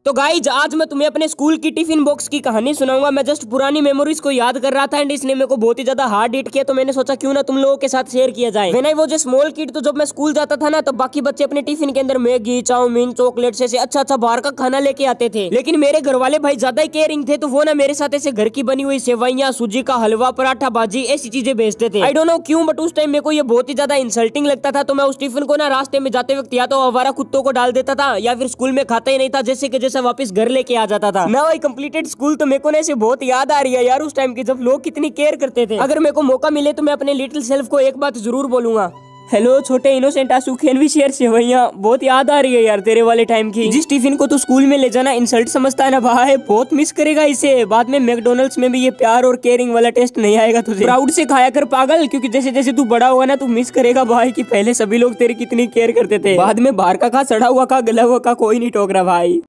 तो गाइज आज मैं तुम्हें अपने स्कूल की टिफिन बॉक्स की कहानी सुनाऊंगा। मैं जस्ट पुरानी मेमोरीज को याद कर रहा था एंड इसने मेरे को बहुत ही ज्यादा हार्ड हिट किया, तो मैंने सोचा क्यों ना तुम लोगों के साथ शेयर किया जाए। When I was a small kid, तो जब मैं स्कूल जाता था ना, तो बाकी बच्चे अपने टिफिन के अंदर मैगी, चाउमीन, चॉकलेट ऐसे अच्छा बाहर का खाना लेके आते थे, लेकिन मेरे घर वाले भाई ज्यादा ही केयरिंग थे, तो वो ना मेरे साथ ऐसे घर की बनी हुई सेवैयां, सूजी का हलवा, पराठा, भाजी ऐसी चीजें भेजते थे। आई डोंट नो क्यों, बट उस टाइम मेरे को ये बहुत ही ज्यादा इंसल्टिंग लगता था। तो मैं उस टिफिन को ना रास्ते में जाते वक्त या तो आवारा कुत्तों को डाल देता था या फिर स्कूल में खाता ही नहीं था, जैसे कि जैसा वापस घर लेके आ जाता था। नाउ आई कंप्लीटेड स्कूल, तो मेरे को ना ऐसे बहुत याद आ रही है यार उस टाइम की, जब लोग कितनी केयर करते थे। अगर मेरे को मौका मिले तो मैं अपने लिटिल सेल्फ को एक बात जरूर बोलूंगा, हेलो छोटे इनोसेंट आंसू, कैन वी शेयर सेवैयां। बहुत याद आ रही है यार तेरे वाले टाइम की। जिस टिफिन को तू स्कूल में ले जाना इंसल्ट समझता है ना भाई, बहुत मिस करेगा इसे। बाद में मैकडोनल्ड्स में भी ये प्यार और केयरिंग वाला टेस्ट नहीं आएगा तुझे। प्राउड से खाया कर पागल, क्योंकि जैसे जैसे तू बड़ा होगा ना, तू मिस करेगा भाई कि पहले सभी लोग तेरी कितनी केयर करते थे। बाद में बाहर का खा, सड़ा हुआ खा, गला हुआ खा, कोई नहीं टोक रहा भाई।